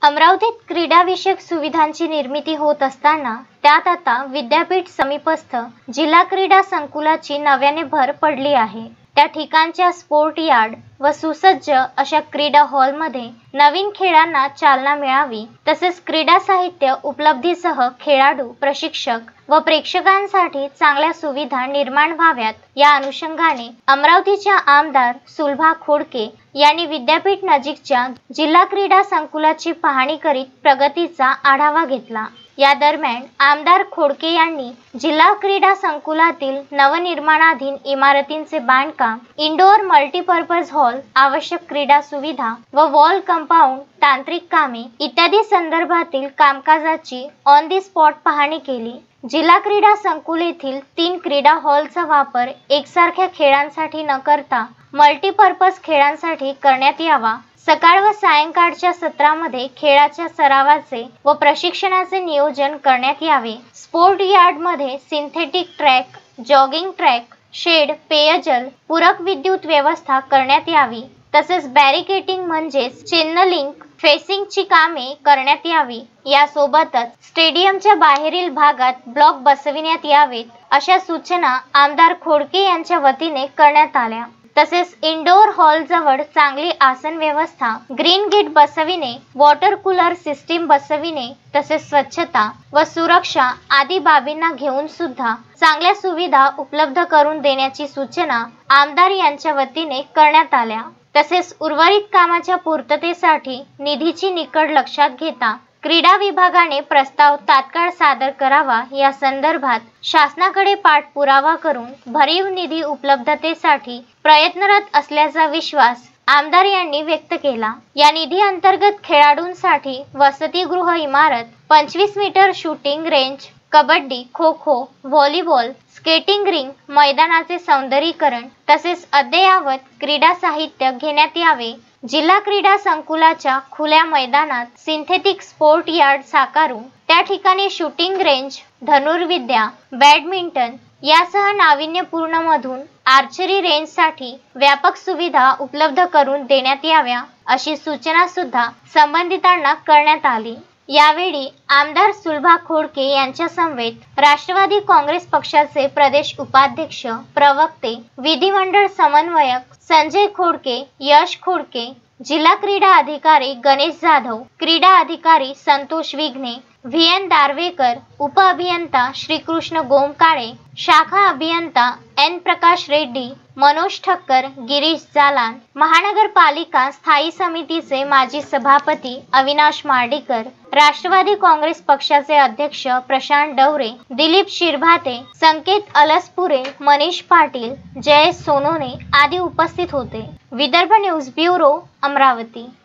अमरावतीत क्रीडाविषयक सुविधांची निर्मिती होत असताना त्यात आता विद्यापीठ समीपस्थ जिल्हा क्रीडा संकुलाची नव्याने भर पडली आहे। त्या ठिकाणच्या स्पोर्ट यार्ड व सुसज्ज अशा क्रीडा हॉलमध्ये नवीन खेळांना चालना मिळावी तसेच क्रीडा साहित्य उपलब्धीसह खेळाडू, प्रशिक्षक व प्रेक्षकांसाठी चांगल्या सुविधा निर्माण व्हाव्यात या अनुषंगाने अमरावतीच्या आमदार सुलभा खोडके यांनी विद्यापीठ नजीकच्या जिल्हा क्रीडा संकुलाची पाहणी करीत प्रगतीचा आढावा घेतला। या दरम्यान आमदार खोडके यांनी जिल्हा क्रीडा संकुलातील नवनिर्माणाधीन इमारतींचे बांधकाम, इंडोर मल्टीपर्पज हॉल, आवश्यक क्रीडा सुविधा व वॉल कंपाऊंड, तांत्रिक कामे इत्यादी संदर्भातील कामकाजाची ऑन दी स्पॉट पाहणी केली। जिल्हा क्रीडा संकुल येथील 3 क्रीडा हॉलचा वापर एकसारख्या खेळांसाठी न करता मल्टीपर्पज खेळांसाठी करण्यात यावा। सकाळ व सायंकाळच्या सत्रामध्ये खेळाच्या सरावाचे व प्रशिक्षणाचे नियोजन करण्यात यावे। स्पोर्ट यार्डमध्ये synthetic track, jogging track, shed, पेयजल, पूरक विद्युत व्यवस्था करण्यात यावी। तसेच बॅरिकेटिंग म्हणजेच चेनलिंक फेसिंगची कामे करण्यात यावी। यासोबतच स्टेडियमच्या बाहेरील भागात ब्लॉक बसविण्यात यावेत अशा सूचना आमदार खोडके यांच्या वतीने करण्यात आल्या। तसेच इंडोर हॉल जवळ चांगली आसन व्यवस्था, ग्रीन गेट बसविणे, वॉटर कूलर सिस्टीम बसविणे तसेच स्वच्छता व सुरक्षा आदी बाबींना घेऊन सुद्धा चांगल्या सुविधा उपलब्ध करून देण्याची सूचना आमदार यांच्या वतीने करण्यात आल्या। तसेच उर्वरित कामाच्या पूर्ततेसाठी निधीची निकड लक्षात घेता क्रीडा विभागाने प्रस्ताव तात्काळ सादर करावा या संदर्भात शासनाकडे पाठपुरावा करून भरीव निधी उपलब्धतेसाठी प्रयत्नरत असल्याचा विश्वास आमदार यांनी व्यक्त केला। या निधी अंतर्गत खेळाडूंसाठी वसतिगृह इमारत, 25 metre shooting range, kabaddi, kho-kho, volleyball, skating ring, मैदानाचे सौंदर्यीकरण तसेच अद्ययावत क्रीडा साहित्य घेण्यात यावे। जिल्हा क्रीडा संकुलाच्या खुल्या मैदानात सिंथेटिक स्पोर्ट यार्ड साकारून त्या ठिकाणी शूटिंग रेंज, धनुर्विद्या, बॅडमिंटन यासह नाविन्यपूर्ण मधून आर्चरी रेंजसाठी व्यापक सुविधा उपलब्ध करून देण्यात याव्या अशी सूचना सुद्धा संबंधितांना करण्यात आली। यावेळी आमदार सुलभा खोडके यांच्या समवेत राष्ट्रवादी काँग्रेस पक्षाचे प्रदेश उपाध्यक्ष, प्रवक्ते, विधिमंडळ समन्वयक संजय खोडके, यश खोडके, जिल्हा क्रीडा अधिकारी गणेश जाधव, क्रीडा अधिकारी संतोष विघ्ने, व्ही.एन. दारवेकर, उप अभियंता श्रीकृष्ण गोमकाळे, शाखा अभियंता एन. प्रकाश रेड्डी, मनोज ठक्कर, गिरीश जालान, महानगरपालिका स्थायी समितीचे माजी सभापती अविनाश मार्डीकर, राष्ट्रवादी काँग्रेस पक्षाचे अध्यक्ष प्रशांत डवरे, दिलीप शिरभाते, संकेत अलसपुरे, मनीष पाटील, जयेश सोनोने आदी उपस्थित होते। Vidarbha news bureau, Amravati.